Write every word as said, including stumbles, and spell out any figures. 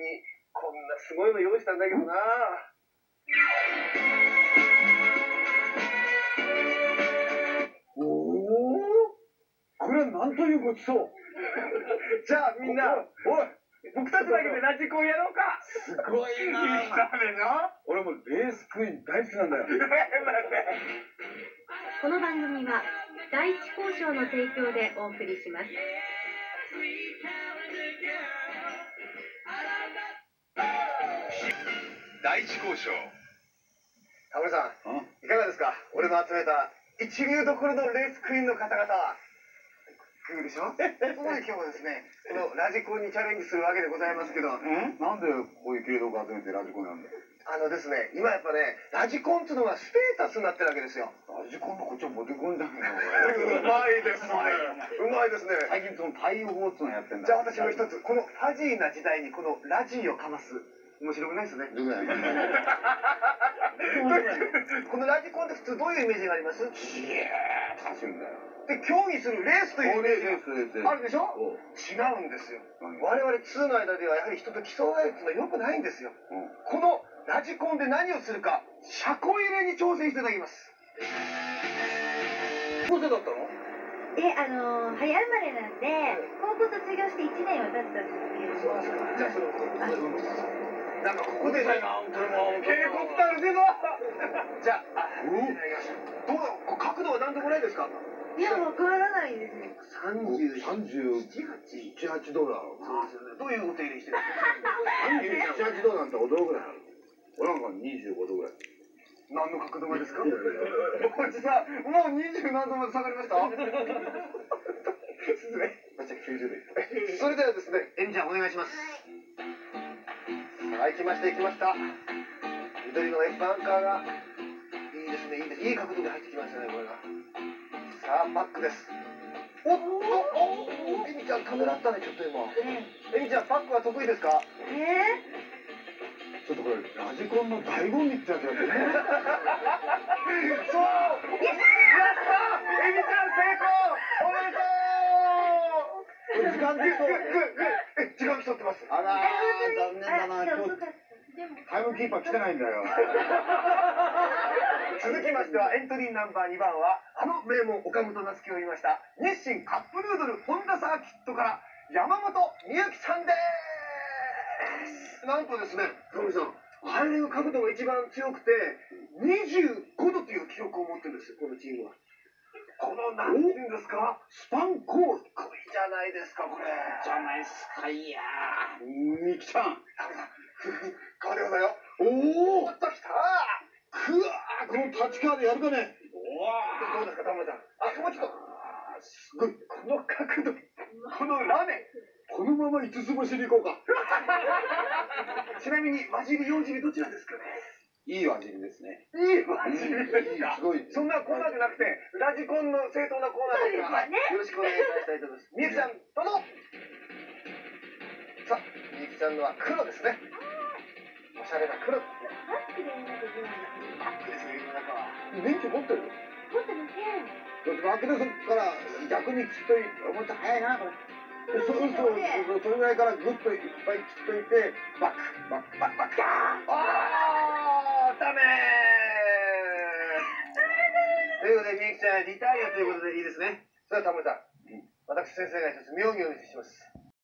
にこんなすごいの用意したんだけどな。おお、これはなんというごちそう。じゃあみんな、おい、僕たちだけでラジコンやろうか。すごいな。いい人だねな。俺もレースクイーン大好きなんだよ。 この番組は第一交渉の提供でお送りします。 第一交渉。タモリさん、いかがですか。俺の集めた一流どころのレースクイーンの方々は。クールでしょ。そこで今日はですね、このラジコンにチャレンジするわけでございますけど。 なんでこういう系統を集めてラジコンなんだよ。 あのですね、今やっぱね、ラジコンっていうのがステータスになってるわけですよ。 ラジコンのこっちはモテコンだけど。 うまいですね。うまいですね。 最近その太陽法っていうのやってんだ。 じゃあ私も一つ、このファジーな時代にこのラジーをかます。面白くないですね。このラジコンって普通どういうイメージがあります？ いやー、走るんだよ。 で、競技するレースというイメージがあるでしょ？違うんですよ。我々通の間ではやはり人と競い合うっていうのは良くないんですよ。このラジコンで何をするか、車庫入れに挑戦していただきます。高校生だったの？ え、あのー、早生まれなんで、高校卒業していちねんは経ったんですけど。 そうですか。じゃあそれを。なんかここでね、警告ってあるけど。じゃあ、どう角度は何でもないですか？ いや、わからないですね。 三十、三十七八度だ。そうですよね。どういうお手入れしてるんですか？ 三十七八度なんて驚くなよ。俺なんか二十五度ぐらい。 何の角度がですか？おじさん、もう二十何度まで下がりました？失礼。めっちゃきゅうじゅうど。それではですね、エミちゃんお願いします。はい、来ました、来ました。緑のね、バンカーが。いいですね、いいです。いい角度で入ってきましたね、これが。さあ、バックです。おっと、おエミちゃん、ためらったね、ちょっと今。エミちゃん、バックは得意ですか？ えちょっとこれ、ラジコンの醍醐味ってやつだよね。 そうやったエミちゃん、成功おめでとう。 時間でそう。 時間競ってます。 あらー、残念だな。今日タイムキーパー来てないんだよ。 続きましてはエントリーナンバーにばんはあの名門岡本夏樹を言いました日清カップヌードルホンダサーキットから山本美幸さんです。なんとですね、タモリさん、入れる角度が一番強くてにじゅうごどという記録を持ってるんですよ、このチームは。このなんていうんですか、スパンコール、これじゃないですか、これ。 じゃないっすか。いやー、みきさん。 タモリさん、変わりまだよ。 おお、 おっときたくわー、この立川でやるかね。 おわどうですか、タモリさん。あ、もうちょっと。すごい、この角度、このラメ。 このまま五つ星に行こうか。 ちなみに、混じり、用尻どちらですかね。 いい味ですね。 いい混じりですか。 すごい。 そんなコーナーじゃなくて、ラジコンの正当なコーナーですから、よろしくお願いしたいと思います。みゆきちゃん、どうぞ。さあ、みゆきちゃんのは黒ですね。おしゃれな黒。 バックでやらなきゃいけないの。 バックですね、世の中は。 免許持ってる？ 持ってません。 バックでそこから逆にきっともっと早いなこれ。そうするとそれぐらいからグッといっぱい切っといてバックバックバックバック。 ああ、ダメー。ということでみゆきちゃんリタイアということでいいですね。それではタモリさん、私先生が一つ妙義をお見せします。